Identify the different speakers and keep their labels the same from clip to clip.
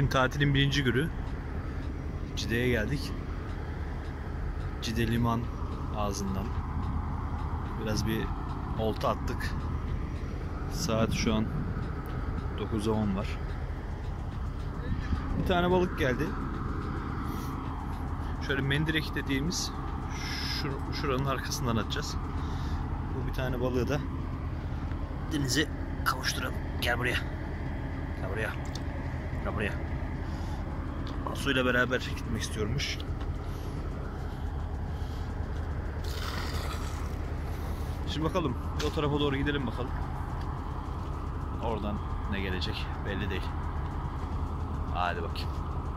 Speaker 1: Bugün tatilin birinci günü. Cide'ye geldik. Cide liman ağzından biraz bir olta attık. Saat şu an 9'a 10 var. Bir tane balık geldi. Şöyle mendirek dediğimiz şuranın arkasından atacağız. Bu bir tane balığı da denize kavuşturalım. Gel buraya. Gel buraya. Gel buraya. Suyla beraber gitmek istiyormuş. Şimdi bakalım. O tarafa doğru gidelim bakalım. Oradan ne gelecek belli değil. Hadi bakayım.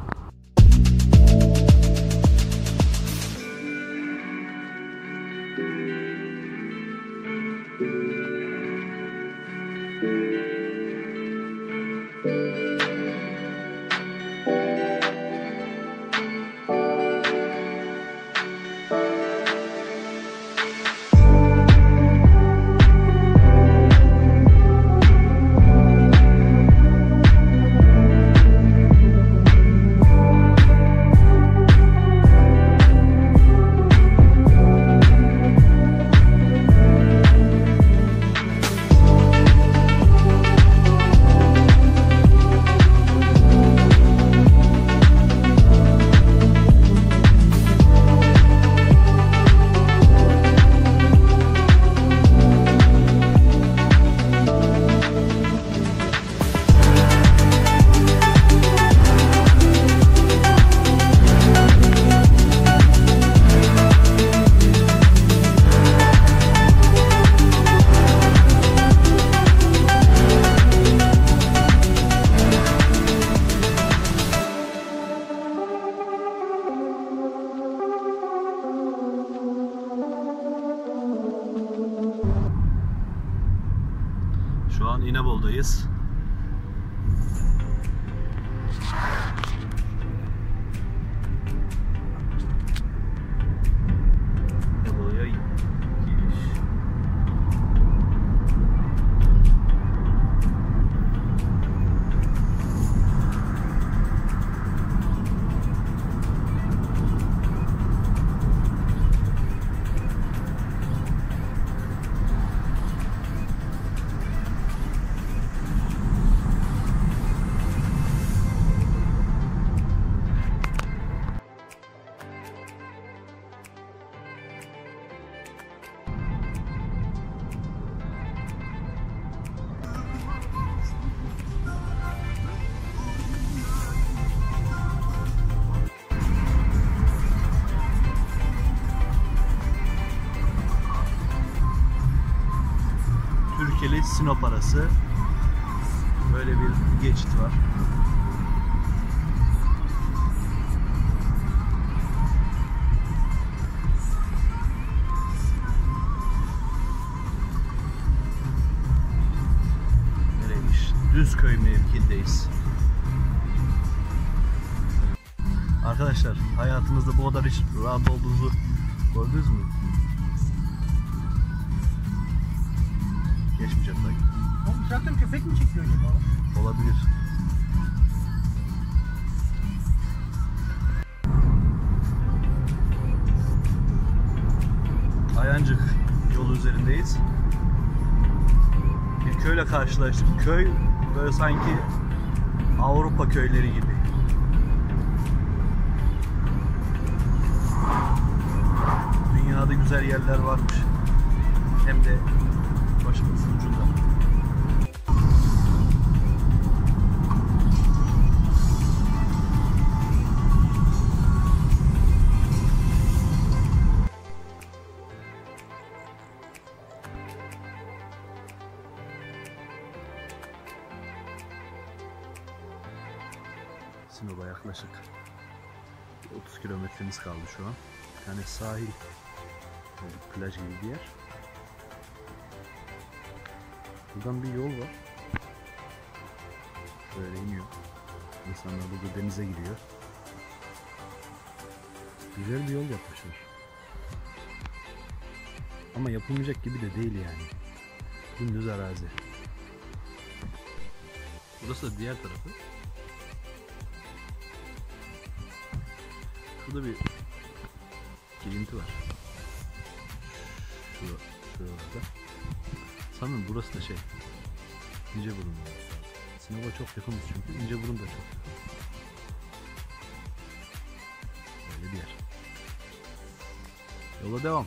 Speaker 1: Şu an İnebolu'dayız. İnebolu'ya giriş. Türkeli Sinop arası böyle bir geçit var. Nereymiş? Düzköy mevkiindeyiz. Arkadaşlar, hayatınızda bu kadar hiç rahat olduğunuzu gördünüz mü? Geçmeyeceğim belki.
Speaker 2: Oğlum traktör köpek mi çekiyor acaba?
Speaker 1: Olabilir. Ayancık yolu üzerindeyiz. Bir köyle karşılaştık. Köy böyle sanki Avrupa köyleri gibi. Dünyada güzel yerler varmış. Hem de başımızın ucunda. Sinop'a yaklaşık 30 kilometremiz kaldı şu an. Yani sahil, plaj gibi bir yer. Buradan bir yol var. Böyle iniyor. İnsanlar burada denize gidiyor. Güzel bir yol yapmışlar. Ama yapılmayacak gibi de değil yani. Dümdüz arazi. Burası da diğer tarafı. Burada bir girinti var. Şuralarda. Sanırım burası da şey. İnceburun. Sinop'a çok yakınız çünkü. İnceburun da çok yakın. Böyle bir yer. Yola devam.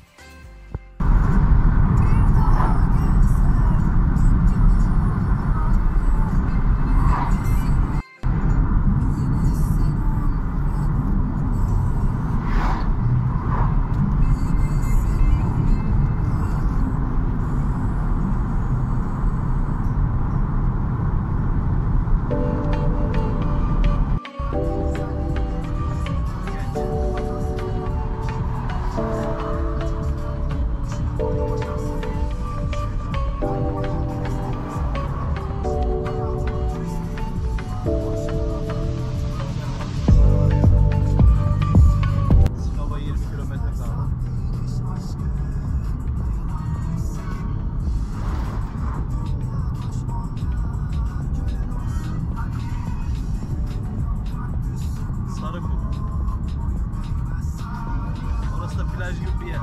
Speaker 1: Plaj gibi bir yer.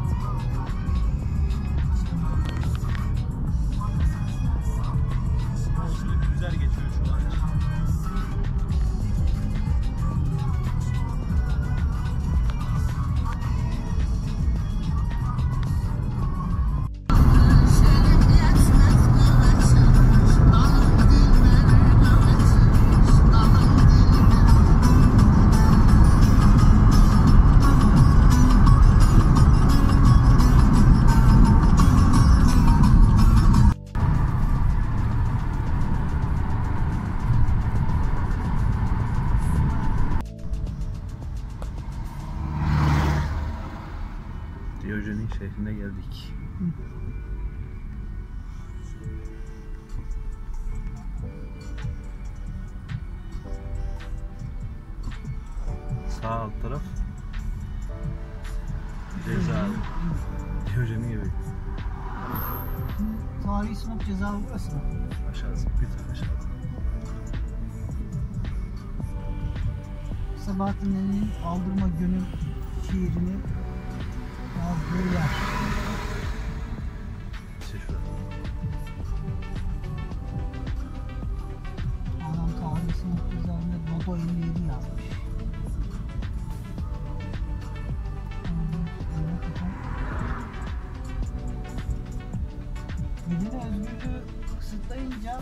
Speaker 1: Sürekli güzel geçiyor şu an. Diyojen'in şehrine geldik. Sağ alt taraf cezaevi. Diyojen'in evi.
Speaker 2: Tarihi Sinop cezaevi burası mı?
Speaker 1: Aşağısı, bir tane aşağıda.
Speaker 2: Sabahattin Ali'nin Aldırma Gönül şiirini yazdığı yer.
Speaker 1: İşte şurada.
Speaker 2: Adam tarihi Sinop cezaevinde Dodo 57 yazmış. Medine özgürlüğü kısıtlayınca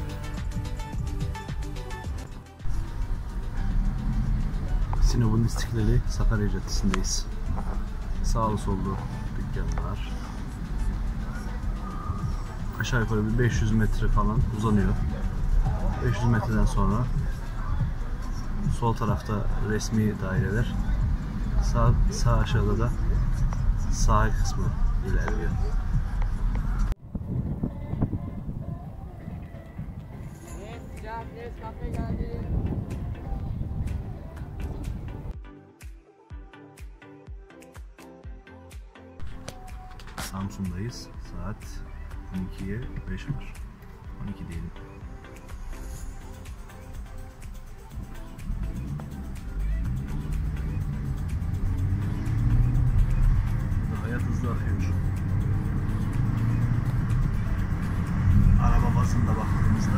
Speaker 1: Sinop'un İstiklali Sakarya Caddesi'ndeyiz. Sağlı sollu dükkanlar. Aşağı yukarı bir 500 metre falan uzanıyor. 500 metreden sonra sol tarafta resmi daireler. Sağ aşağıda da sahil kısmı ilerliyor. Samsun'dayız. Saat 12'ye 5 var. 12 diyelim. Burada hayat hızlı akıyor. Araba bazında baktığımızda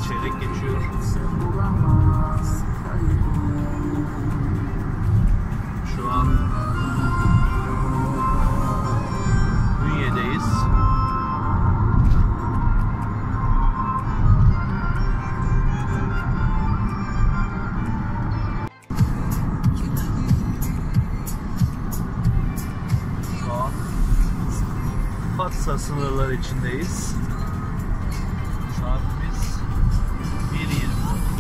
Speaker 1: çeyrek geçiyor. Şu an Ünye'deyiz. Şu an Fatsa sınırları içindeyiz. Saatimiz 1:20.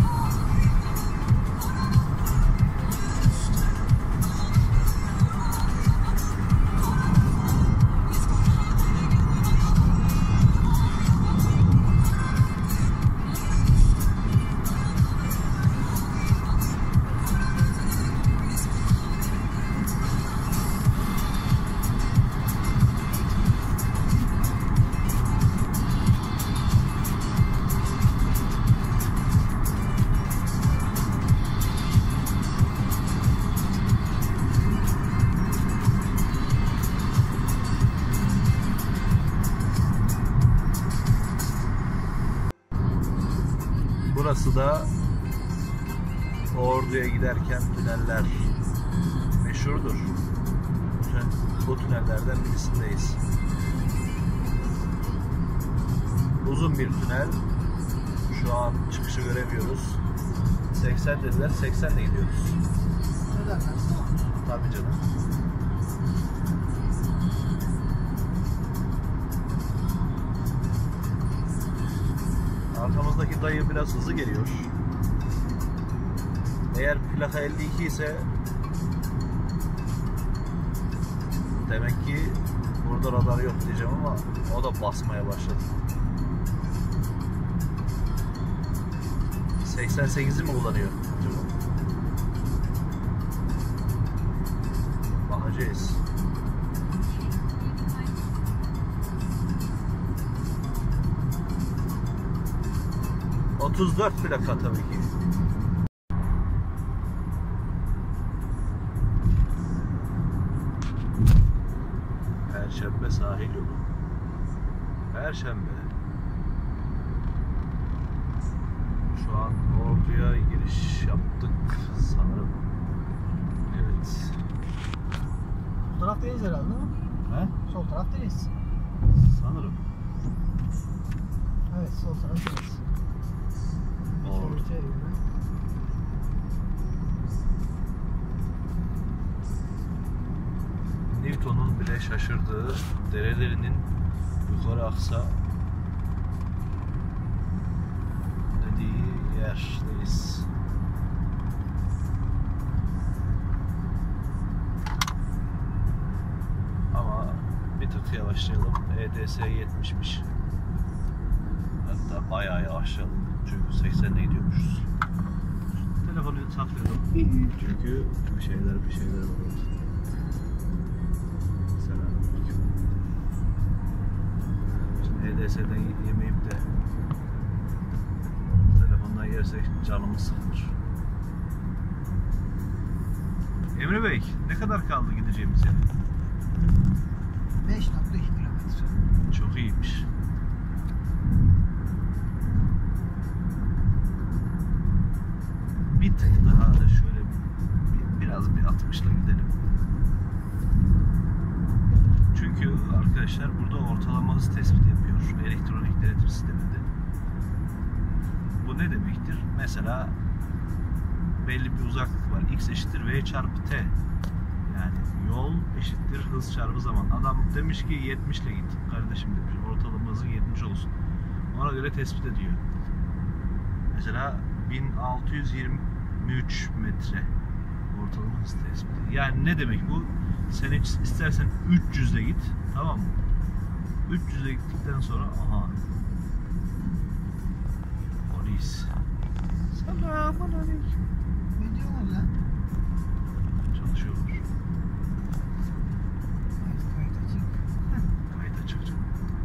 Speaker 1: Burası da Ordu'ya giderken tüneller meşhurdur. Bu tünellerden birisindeyiz. Uzun bir tünel. Şu an çıkışı göremiyoruz. 80 dediler, 80 ile gidiyoruz. Tabii canım. Arkamızdaki dayı biraz hızlı geliyor. Eğer plaka 52 ise demek ki burada radar yok diyeceğim ama o da basmaya başladı. 88'i mi kullanıyor acaba? Bakacağız. ...34 plaka tabii ki. Perşembe sahil yolu. Perşembe. Şu an Ordu'ya giriş yaptık sanırım. Evet.
Speaker 2: Bu taraftayız herhalde değil mi?
Speaker 1: He?
Speaker 2: Sol taraftayız.
Speaker 1: Sanırım.
Speaker 2: Evet, sol taraftayız.
Speaker 1: Ordu. Newton'un bile şaşırdığı derelerinin yukarı aksa dediği yerdeyiz. Ama bir tık yavaşlayalım. EDS 70'miş. Hatta bayağı yavaşlayalım. Çünkü 80'le gidiyormuşuz. Telefonu saklıyorum. Çünkü bir şeyler var orada. Selamünaleyküm. Şimdi EDS'den yemeyip de telefondan yersek canımız sıkılır. Emre Bey, ne kadar kaldı gideceğimiz yere?
Speaker 2: 5.2 kilometre.
Speaker 1: Çok iyiymiş. Bir tık daha da şöyle biraz bir 60'la gidelim. Çünkü arkadaşlar burada ortalama hız tespiti yapıyor elektronik denetim sisteminde. Bu ne demektir? Mesela belli bir uzaklık var. X eşittir V çarpı T. Yani yol eşittir hız çarpı zaman. Adam demiş ki 70 ile git. Kardeşim demiş. Ortalama hızı 70 olsun. Ona göre tespit ediyor. Mesela 1623 metre ortalama hız tespiti. Yani ne demek bu? Sen istersen 300 ile git. Tamam mı? 300 ile gittikten sonra aha. Polis. Selamünaleyküm.
Speaker 2: Ne diyorlar lan?
Speaker 1: Çalışıyorlar.
Speaker 2: Evet, kayıt açık.
Speaker 1: Kayıt açık canım.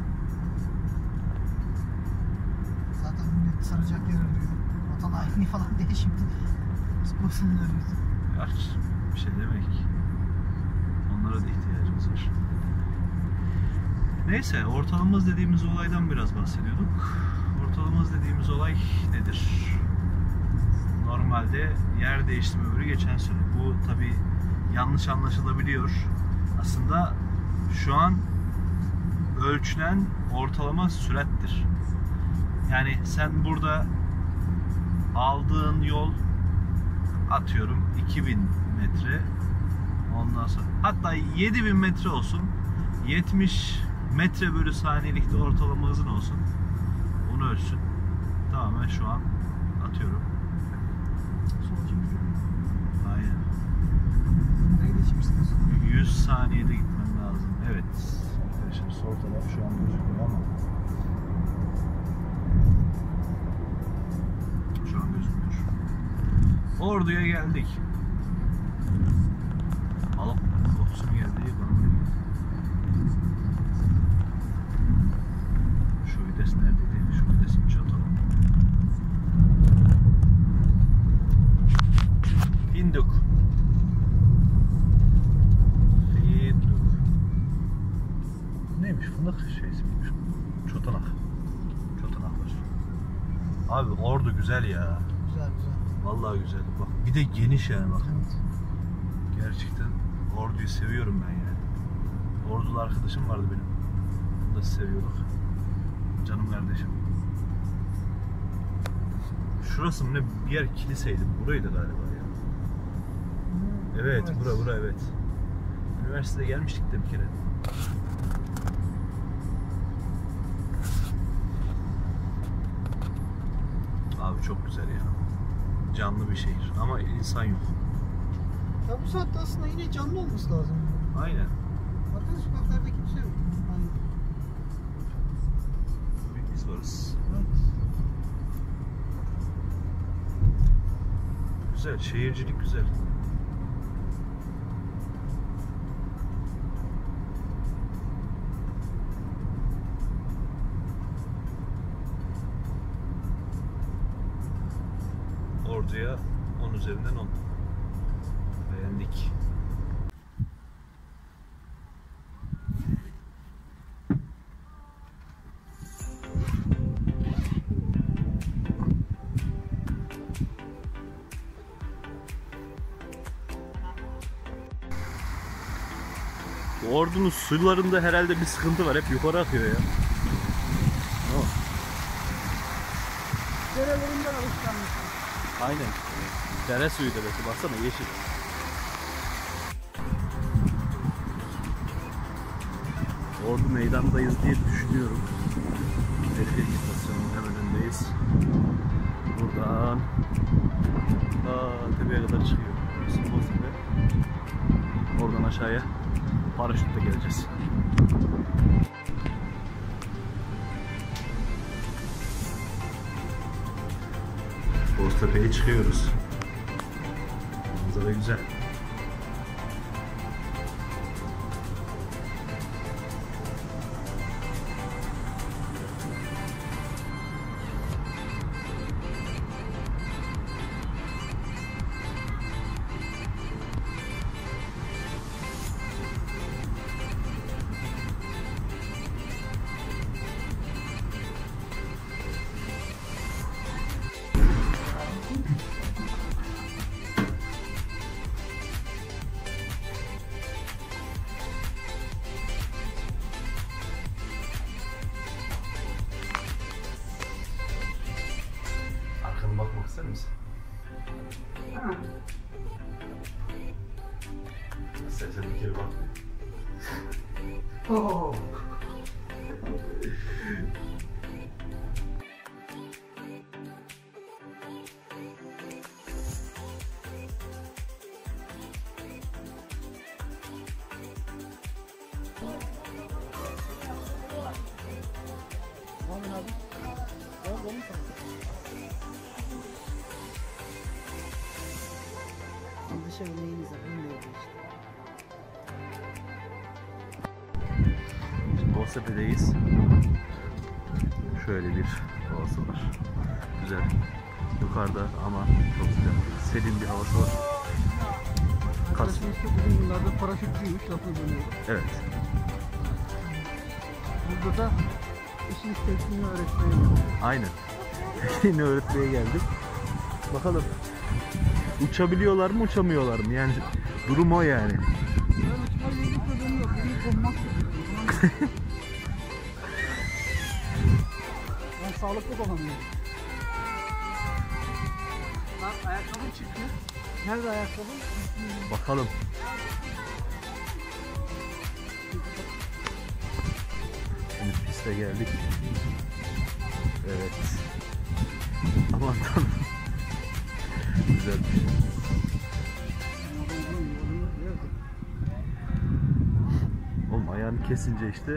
Speaker 2: Zaten millet saracak yer arıyor. Vatan haini falan diye şimdi tutmasınlar arıyorsun.
Speaker 1: Gerçi bir şey demek. Onlara da ihtiyacımız var. Neyse, ortalama hız dediğimiz olaydan biraz bahsediyorduk. ortalama hız dediğimiz olay nedir? Normalde yer değiştirme ömrü geçen süre. Bu tabi yanlış anlaşılabiliyor. Aslında şu an ölçülen ortalama sürattir. Yani sen burada aldığın yol atıyorum 2000 metre, ondan sonra hatta 7000 metre olsun, 70 metre bölü saniyelikte ortalama hızın olsun, onu ölçsün. Tamamen şu an atıyorum. Aynen. 100 saniyede gitmem lazım. Evet. Şimdi sol taraf şu an gözükmüyor ama şu an gözükmüyor. Ordu'ya geldik. Alıp kokusu mu geldi? Bana mı geldi? Şu vites neredeydi? Şu vitesi çatalım. İndik. Neymiş? Fındık şeysi miymiş? Çotanak. Çotanaklar. Abi Ordu güzel ya.
Speaker 2: Güzel güzel.
Speaker 1: Vallahi güzel. Bak bir de geniş yani bak.
Speaker 2: Evet.
Speaker 1: Gerçekten Ordu'yu seviyorum ben yani. Ordulu arkadaşım vardı benim. Onu da seviyorduk. Canım kardeşim. Şurası mı ne? Bir yer kiliseydi. Buraydı galiba ya. Evet, bura evet. Üniversitede gelmiştik de bir kere. Abi çok güzel ya. Canlı bir şehir ama insan yok.
Speaker 2: Ya bu saatte aslında yine canlı olması lazım.
Speaker 1: Aynen.
Speaker 2: Arka sokaklarda kimse yok. Aynen.
Speaker 1: Biz varız.
Speaker 2: Evet.
Speaker 1: Güzel, şehircilik güzel. Ordu'ya 10 üzerinden 10. Beğendik. Ordu'nun sularında herhalde bir sıkıntı var. Hep yukarı akıyor ya. Oh.
Speaker 2: Derelerinden alışkanlık.
Speaker 1: Aynen. Dere suyu deresi. Baksana yeşil. Ordu meydandayız diye düşünüyorum. Belediye istasyonunun hemen önündeyiz. Buradan tepeye kadar çıkıyor. Boztepe. Oradan aşağıya paraşütle geleceğiz. Boztepe'ye çıkıyoruz. Manzara güzel. Bakmak ister misin? Sen bir kere bak. Oh.
Speaker 2: Dışarı neyiniz var?
Speaker 1: Şimdi Boztepe'deyiz. Şöyle bir havası var. Güzel. Yukarıda ama çok güzel. Serin bir havası var.
Speaker 2: Arkadaşımız da bugün yıllarda paraşütçüymüş, lafını dönüyor.
Speaker 1: Evet.
Speaker 2: Burada da işin tekniğini öğretmeye.
Speaker 1: Aynen. Yine öğretmeye geldik. Bakalım uçabiliyorlar mı uçamıyorlar mı? Yani durum o yani.
Speaker 2: Ben sağlıklı dolanıyorum. Lan ayakkabım çıktı. Nerede ayakkabım?
Speaker 1: Bakalım. Şimdi piste geldik. Evet. Aman tanrım. Güzelmiş. Oğlum ayağını kesince işte.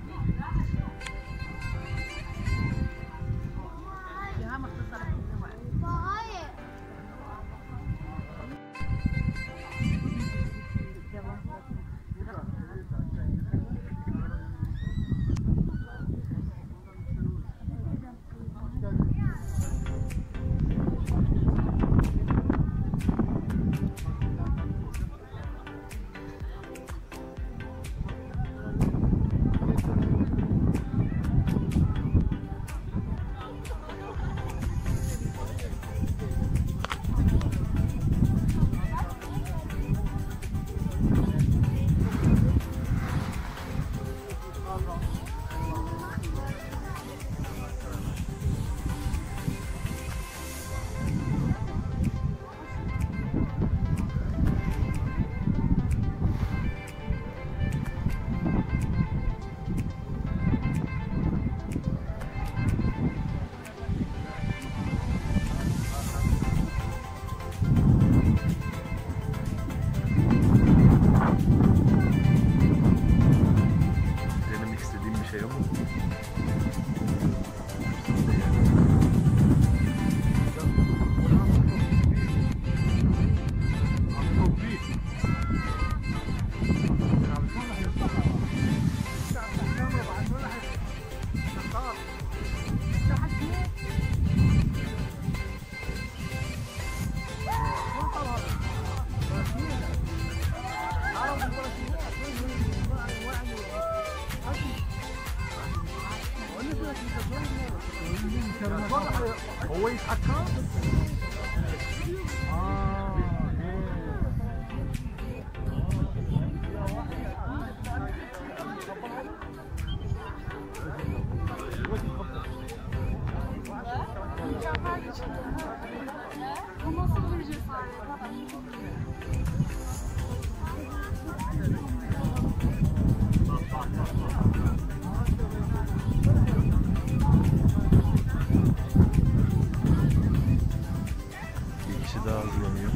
Speaker 1: Denemek istediğim bir şey ama.
Speaker 2: هو يتحكم؟
Speaker 3: Bu nasıl bir cesaret?
Speaker 1: Bir kişi daha hazırlanıyor.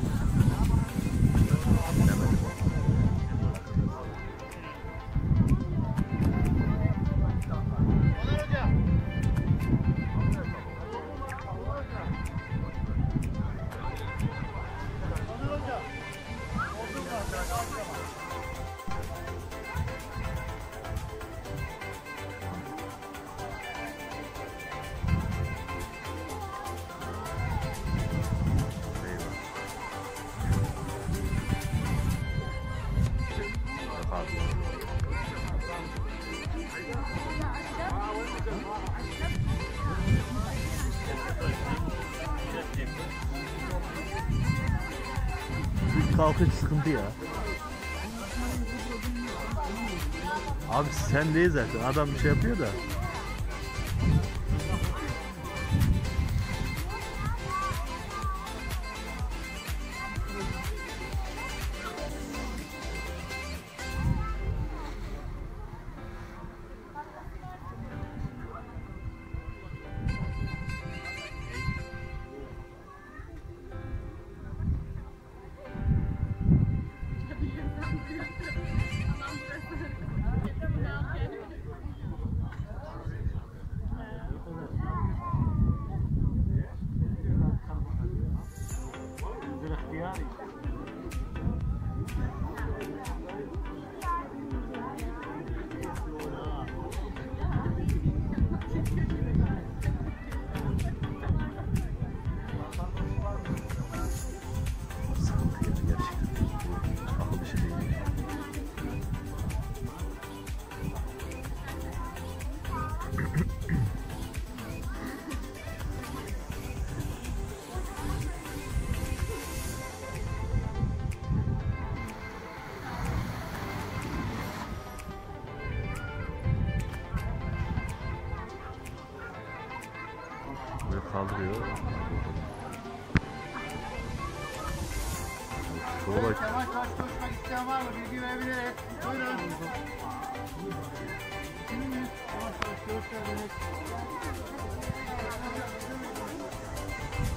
Speaker 1: İlk kalkış sıkıntı ya. Abi sen değil zaten. Adam bir şey yapıyor da. Böyle kaldırıyor. Şurada
Speaker 2: Yavaş yavaş koşmak isteyen var mı? Bilgi verebiliriz. Buyurun. Yavaş yavaş gösterebiliriz.